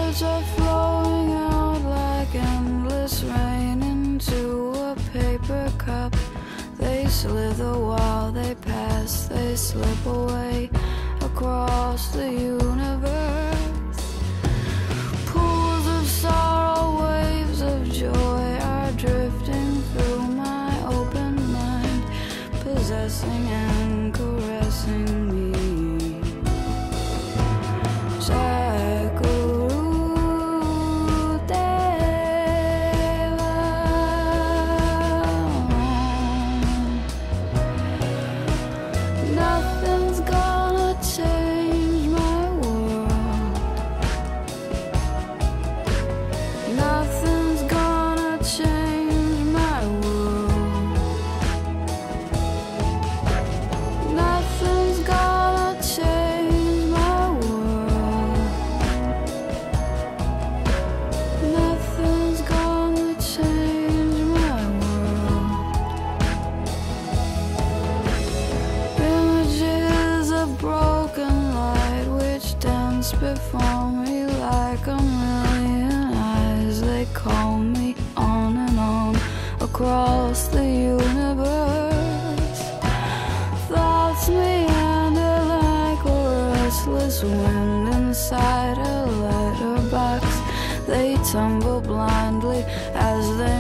Words are flowing out like endless rain into a paper cup. They slither while they pass, they slip away across the universe. Pools of sorrow, waves of joy are drifting through my open mind, possessing and caressing me. Nothing's gonna change my world. Nothing's gonna change my world. Nothing's gonna change my world. Nothing's gonna change my world. Images of broken light which dance before me like a million eyes. They call me on and on across the universe. Thoughts meander like a restless wind inside a letterbox. They tumble blindly as they